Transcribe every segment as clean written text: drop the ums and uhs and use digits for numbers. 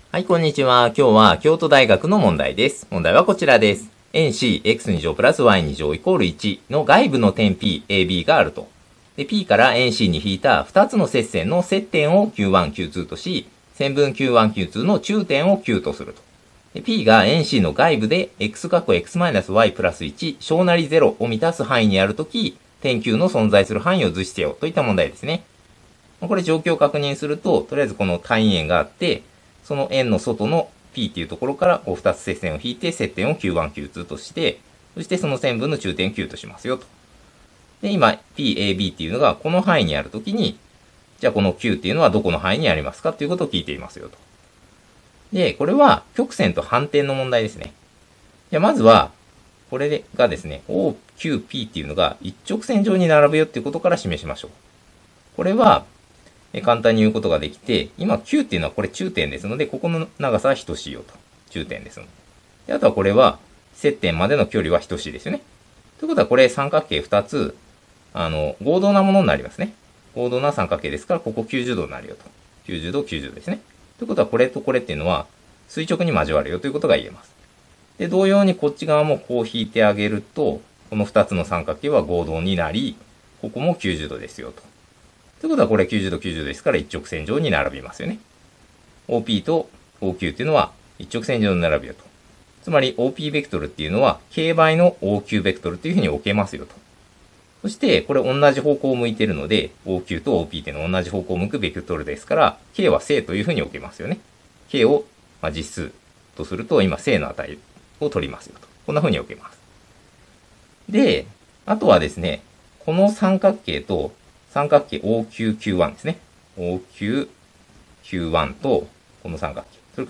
はい、こんにちは。今日は京都大学の問題です。問題はこちらです。円 C、x2 乗プラス y2 乗イコール1の外部の点 P、AB があると。で、P から円 C に引いた2つの接線の接点を Q1、Q2 とし、線分 Q1、Q2 の中点を Q とすると。で、P が円 C の外部で x(x-y プラス1小なり0を満たす範囲にあるとき、点 Q の存在する範囲を図してよといった問題ですね。これ状況を確認すると、とりあえずこの単位円があって、その円の外の P っていうところから2つ接線を引いて接点を Q1、Q2 として、そしてその線分の中点 Q としますよと。で、今 PAB っていうのがこの範囲にあるときに、じゃあこの Q っていうのはどこの範囲にありますかっていうことを聞いていますよと。で、これは曲線と反転の問題ですね。じゃあまずは、これがですね、OQP っていうのが一直線上に並ぶよっていうことから示しましょう。これは、簡単に言うことができて、今 Q っていうのはこれ中点ですので、ここの長さは等しいよと。中点ですので。であとはこれは、接点までの距離は等しいですよね。ということはこれ三角形2つ、合同なものになりますね。合同な三角形ですから、ここ90度になるよと。90度、90度ですね。ということはこれとこれっていうのは、垂直に交わるよということが言えます。で、同様にこっち側もこう引いてあげると、この2つの三角形は合同になり、ここも90度ですよと。ということはこれ90度90度ですから一直線上に並びますよね。OP と OQ っていうのは一直線上に並ぶよと。つまり OP ベクトルっていうのは K 倍の OQ ベクトルっていうふうに置けますよと。そしてこれ同じ方向を向いているので OQ と OP っていうのは同じ方向を向くベクトルですから K は正というふうに置けますよね。K を実数とすると今正の値を取りますよと。こんなふうに置けます。で、あとはですね、この三角形と三角形 OQQ1 ですね。OQQ1 と、この三角形。それから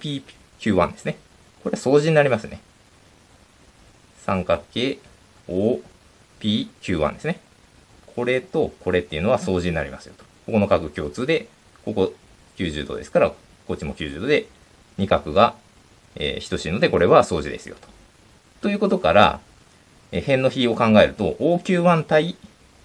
OPQ1 ですね。これは相似になりますね。三角形 OPQ1 ですね。これとこれっていうのは相似になりますよと。ここの角共通で、ここ90度ですから、こっちも90度で、二角が、等しいので、これは相似ですよと。ということから、辺の比を考えると、OQ1 対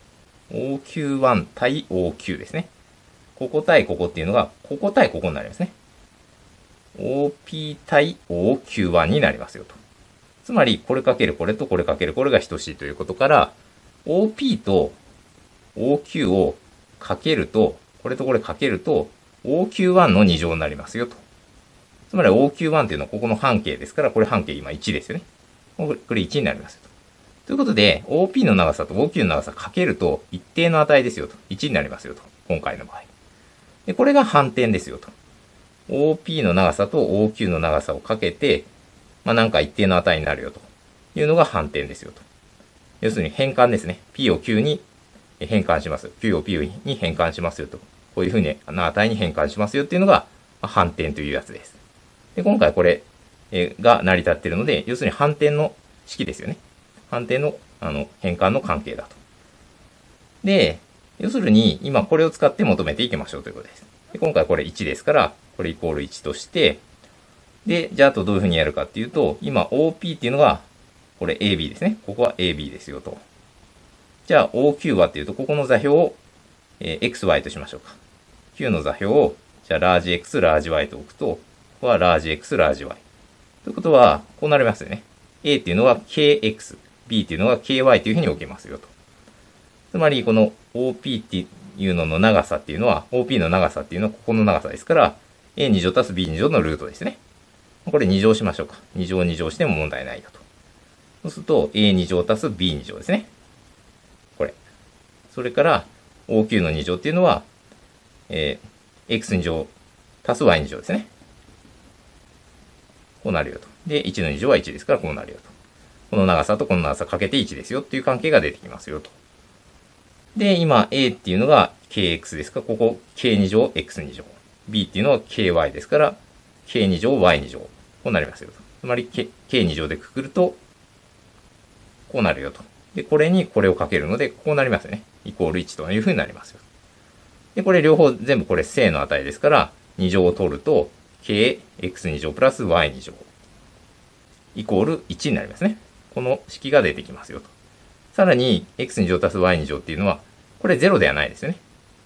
OQ1 対 OQ ですね。ここ対ここっていうのが、ここ対ここになりますね。OP 対 OQ1 になりますよと。つまり、これかけるこれとこれかけるこれが等しいということから、OP と OQ をかけると、これとこれかけると、OQ1 の2乗になりますよと。つまり OQ1 っていうのはここの半径ですから、これ半径今1ですよね。これ1になりますよと。ということで、OP の長さと OQ の長さかけると一定の値ですよと。1になりますよと。今回の場合。で、これが反転ですよと。OP の長さと OQ の長さをかけて、なんか一定の値になるよというのが反転ですよと。要するに変換ですね。P を Q に変換します。Q を P に変換しますよと。こういうふうに値に変換しますよっていうのが反転というやつです。で、今回これが成り立っているので、要するに反転の式ですよね。反転の変換の関係だと。で、要するに今これを使って求めていきましょうということです。で今回これ1ですから、これイコール1として、で、じゃああとどういうふうにやるかっていうと、今 OP っていうのが、これ AB ですね。ここは AB ですよと。じゃあ OQ はっていうと、ここの座標を、XY としましょうか。Q の座標を、じゃあラージ X、ラージ Y と置くと、ここはラージ X、ラージ Y。ということは、こうなりますよね。A っていうのは KX、B っていうのが KY というふうに置けますよと。つまり、この OP っていうのの長さっていうのは、OP の長さっていうのはここの長さですから、A2 乗足す B2 乗のルートですね。これ2乗しましょうか。2乗2乗しても問題ないよと。そうすると、A2 乗足す B2 乗ですね。これ。それから、OQ の2乗っていうのは、X2 乗足す Y2 乗ですね。こうなるよと。で、1の2乗は1ですから、こうなるよと。この長さとこの長さかけて1ですよっていう関係が出てきますよと。で、今 A っていうのが KX ですから、ここ K2 乗 X2 乗。B っていうのは KY ですから、K2 乗 Y2 乗。こうなりますよと。つまり K2 乗でくくると、こうなるよと。で、これにこれをかけるので、こうなりますよね。イコール1というふうになりますよ。で、これ両方全部これ正の値ですから、2乗を取ると、KX2 乗プラス Y2 乗。イコール1になりますね。この式が出てきますよと。さらに、x2 乗足す y2 乗っていうのは、これ0ではないですよね。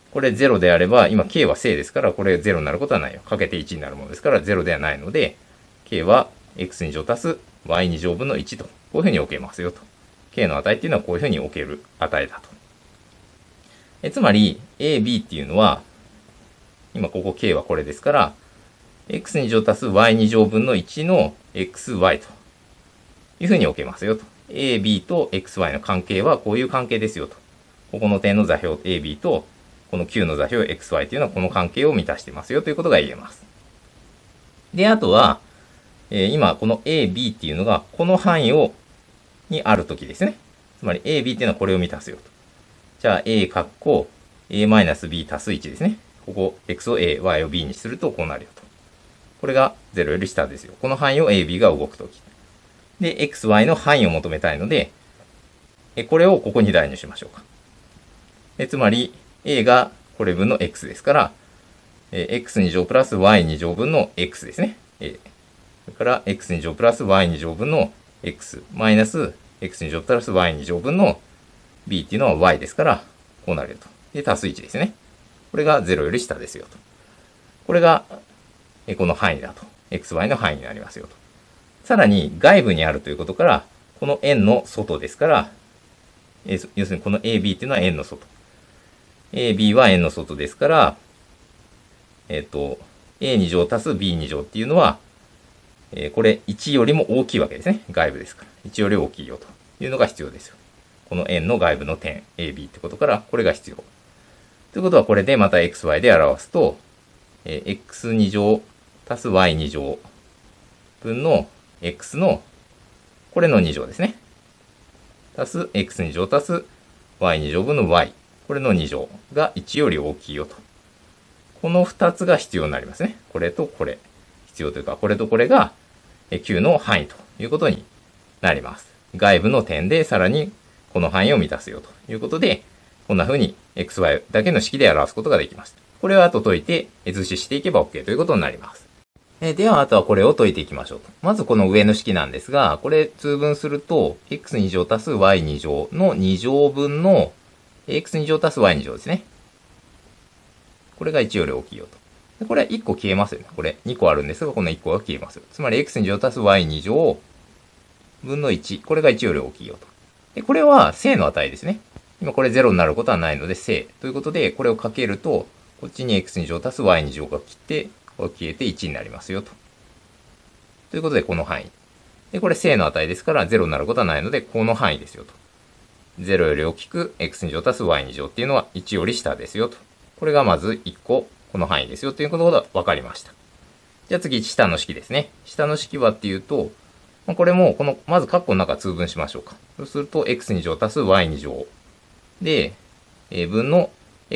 これ0であれば、今 k は正ですから、これ0になることはないよ。かけて1になるものですから、0ではないので、k は x2 乗足す y2 乗分の1と、こういうふうに置けますよと。k の値っていうのはこういうふうに置ける値だと。つまり、a、b っていうのは、今ここ k はこれですから、x2 乗足す y2 乗分の1の xy というふうに置けますよと。a、b と xy の関係はこういう関係ですよと。ここの点の座標 a、b と、この Q の座標 xy というのはこの関係を満たしてますよということが言えます。で、あとは、今この A、B っていうのがこの範囲にあるときですね。つまり A、B っていうのはこれを満たすよと。じゃあ A 括弧 A-B 足す1ですね。ここ x を A、y を B にするとこうなるよと。これが0より下ですよ。この範囲を A、B が動くとき。で、xy の範囲を求めたいので、これをここに代入しましょうか。つまり、a がこれ分の x ですから、x2 乗プラス y2 乗分の x ですね。それから x2 乗プラス y2 乗分の x マイナス x2 乗プラス y2 乗分の b っていうのは y ですから、こうなるよと。で、足す1ですね。これが0より下ですよと。これが、この範囲だと。xy の範囲になりますよと。さらに外部にあるということから、この円の外ですから、要するにこの AB っていうのは円の外。AB は円の外ですから、A2 乗足す B2 乗っていうのは、これ1よりも大きいわけですね。外部ですから。1より大きいよというのが必要ですよ。この円の外部の点 AB ってことから、これが必要。ということはこれでまた xy で表すと、x2 乗足す y2 乗分の x の、これの2乗ですね。足す x2 乗足す y2 乗分の y。これの2乗が1より大きいよと。この2つが必要になりますね。これとこれ。必要というか、これとこれが Q の範囲ということになります。外部の点でさらにこの範囲を満たすよということで、こんな風に xy だけの式で表すことができます。これを後解いて図示していけば OK ということになります。では、あとはこれを解いていきましょうと。まずこの上の式なんですが、これ通分すると、x2 乗足す y2 乗の2乗分のx2 乗足す y2 乗ですね。これが1より大きいよと。でこれは1個消えますよね。これ2個あるんですが、この1個が消えますよ。つまり x2 乗足す y2 乗分の1。これが1より大きいよと。で、これは正の値ですね。今これ0になることはないので正。ということで、これをかけると、こっちに x2 乗足す y2 乗が来て、これ消えて1になりますよと。ということで、この範囲。で、これ正の値ですから0になることはないので、この範囲ですよと。0より大きく x2 乗足す y2 乗っていうのは1より下ですよと。これがまず1個、この範囲ですよということが分かりました。じゃあ次、下の式ですね。下の式はっていうと、これも、まず括弧の中通分しましょうか。そうすると、x2 乗足す y2 乗。で、分の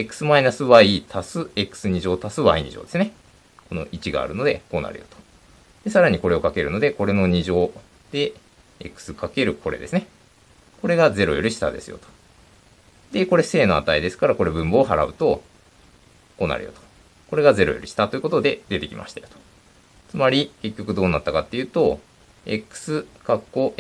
x-y 足す x2 乗足す y2 乗ですね。この1があるので、こうなるよと。で、さらにこれをかけるので、これの2乗で、x かけるこれですね。これが0より下ですよと。で、これ正の値ですから、これ分母を払うと、こうなるよと。これが0より下ということで出てきましたよと。つまり、結局どうなったかっていうと、x 括弧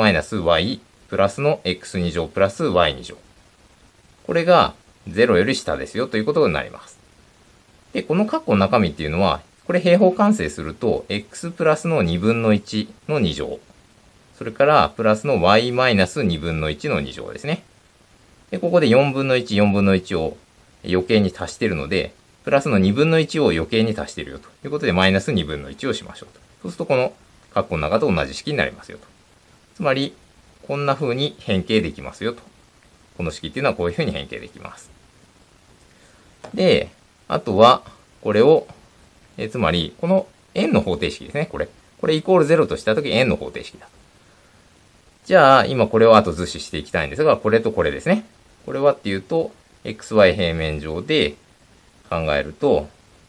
x-y プラスの x2 乗プラス y2 乗。これが0より下ですよということになります。で、この括弧の中身っていうのは、これ平方完成すると、x プラスの2分の1の2乗。それから、プラスの y マイナス2分の1の2乗ですね。で、ここで4分の1、4分の1を余計に足してるので、プラスの2分の1を余計に足してるよということで、マイナス2分の1をしましょうと。そうすると、この括弧の中と同じ式になりますよと。つまり、こんな風に変形できますよと。この式っていうのはこういう風に変形できます。で、あとは、これを、つまり、この円の方程式ですね、これ。これイコール0としたとき円の方程式だ。じゃあ、今これを後図示していきたいんですが、これとこれですね。これはっていうと、xy 平面上で考えると、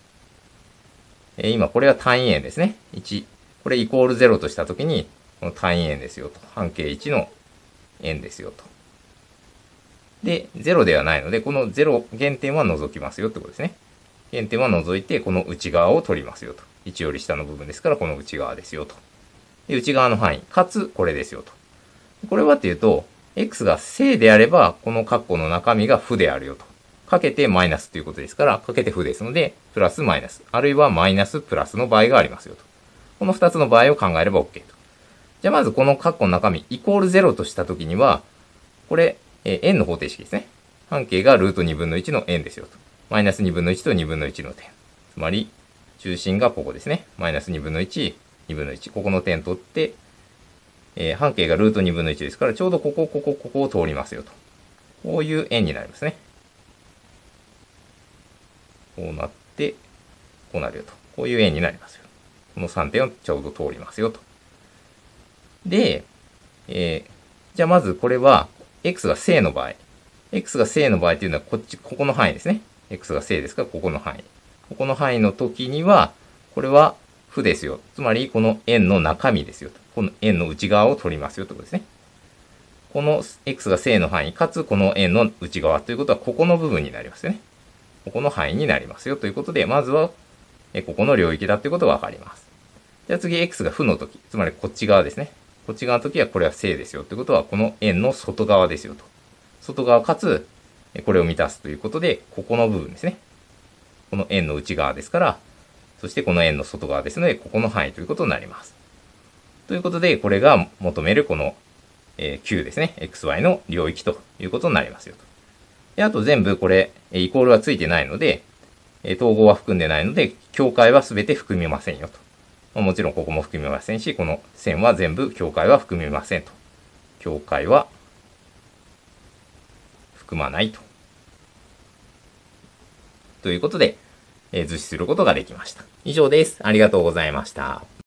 今これは単位円ですね。1。これイコール0としたときに、この単位円ですよと。半径1の円ですよと。で、0ではないので、この0、原点は除きますよってことですね。原点は除いて、この内側を取りますよと。1より下の部分ですから、この内側ですよと。で、内側の範囲、かつ、これですよと。これはっていうと、x が正であれば、この括弧の中身が負であるよとかけてマイナスということですから、かけて負ですので、プラスマイナス、あるいはマイナスプラスの場合がありますよと。この2つの場合を考えれば OK と。じゃあまずこの括弧の中身、イコール0としたときには、これ、円の方程式ですね。半径がルート2分の1の円ですよと。マイナス2分の1と2分の1の点。つまり、中心がここですね。マイナス2分の1、2分の1。ここの点取って、半径がルート2分の1ですから、ちょうどここを通りますよと。こういう円になりますね。こうなって、こうなるよと。こういう円になりますよ。この3点をちょうど通りますよと。で、じゃあまずこれは、x が正の場合。x が正の場合というのは、ここの範囲ですね。x が正ですから、ここの範囲。ここの範囲の時には、これは負ですよ。つまり、この円の中身ですよと。この円の内側を取りますよということですね。この x が正の範囲、かつこの円の内側ということは、ここの部分になりますよね。ここの範囲になりますよということで、まずは、ここの領域だということがわかります。じゃあ次、x が負の時、つまりこっち側ですね。こっち側の時はこれは正ですよということは、この円の外側ですよと。外側かつ、これを満たすということで、ここの部分ですね。この円の内側ですから、そしてこの円の外側ですので、ここの範囲ということになります。ということで、これが求めるこの、Q ですね。xy の領域ということになりますよと。で、あと全部これ、イコールはついてないので、統合は含んでないので、境界は全て含みませんよと。もちろんここも含みませんし、この線は全部境界は含みませんと。境界は含まないと。ということで、図示することができました。以上です。ありがとうございました。